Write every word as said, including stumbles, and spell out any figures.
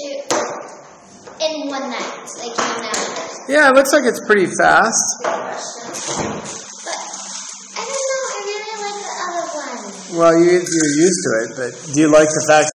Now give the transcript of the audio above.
to in one night. Like came out. Yeah, it looks like it's pretty fast. But I don't know. I really like the other one. Well, you, you're used to it, but do you like the fact